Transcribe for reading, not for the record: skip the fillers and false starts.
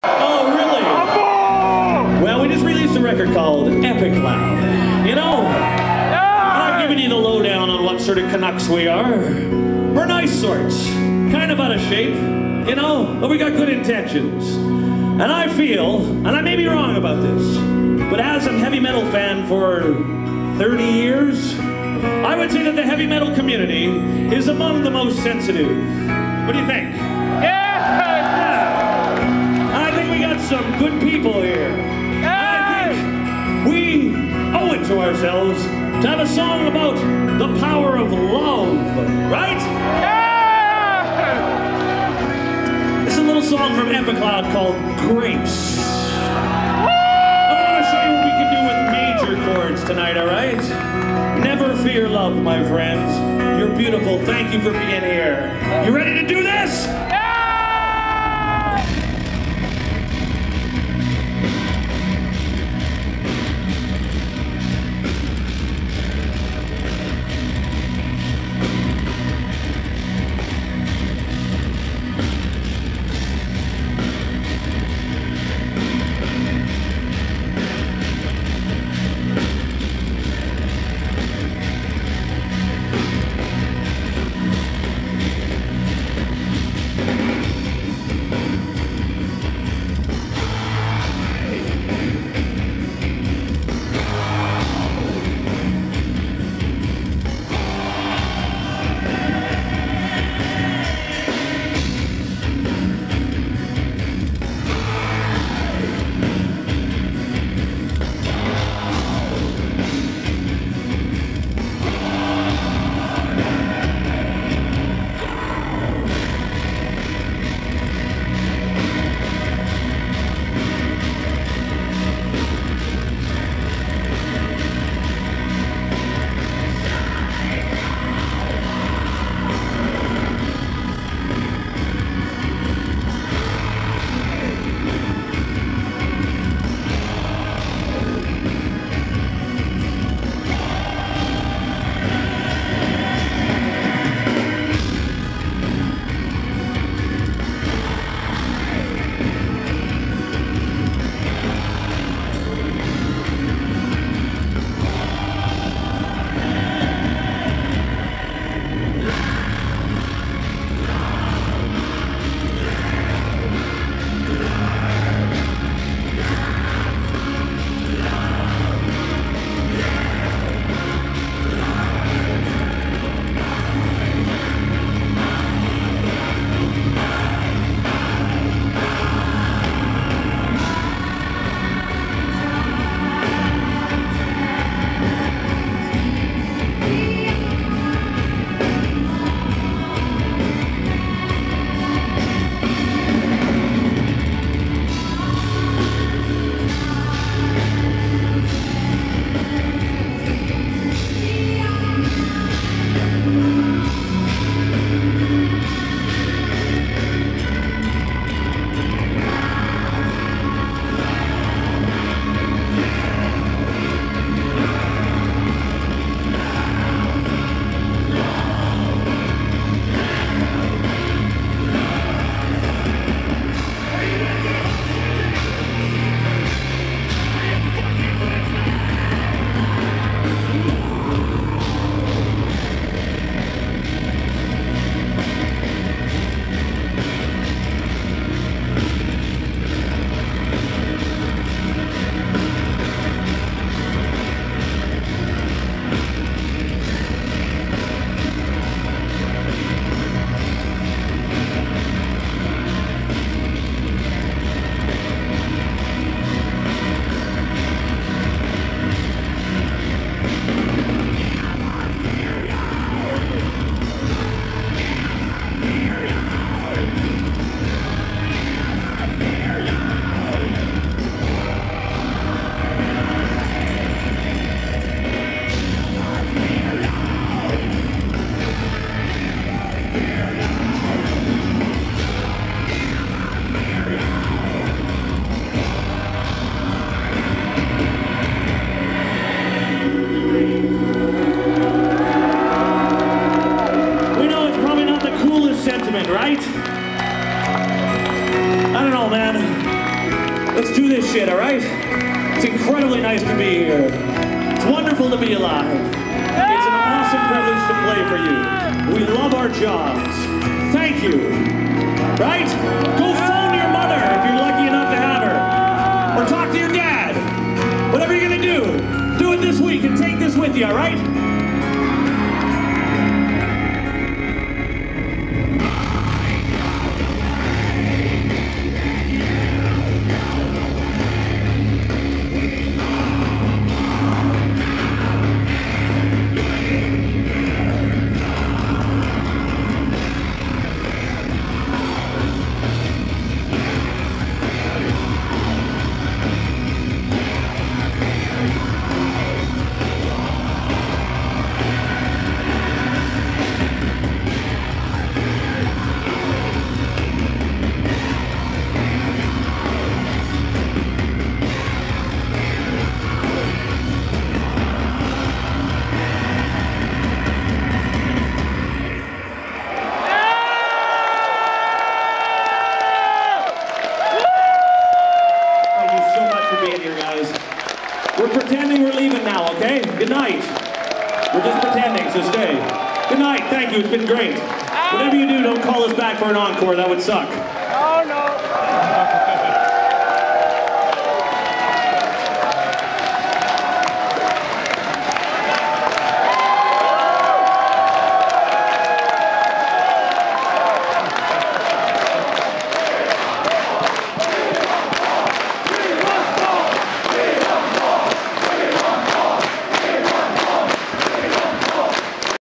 Oh, really? Well, we just released a record called Epicloud. You know, I've given you the lowdown on what sort of Canucks we are. We're nice sorts, kind of out of shape, you know, but we got good intentions. And I feel, and I may be wrong about this, but as a heavy metal fan for 30 years, I would say that the heavy metal community is among the most sensitive. What do you think? I think we got some good people here. I think we owe it to ourselves to have a song about the power of love, right? This is a little song from Epicloud called Grace. I want to show you what we can do with major chords tonight, all right? Never fear love, my friends. You're beautiful. Thank you for being here. You ready to do this? this shit, all right? It's incredibly nice to be here. It's wonderful to be alive. It's an awesome privilege to play for you. We love our jobs. Thank you. Right? Go phone your mother if you're lucky enough to have her. Or talk to your dad. Whatever you're gonna do it this week and take this with you, all right? We're pretending we're leaving now, okay? Good night. We're just pretending, so stay. Good night, thank you, it's been great. Whatever you do, don't call us back for an encore, that would suck. Oh, no.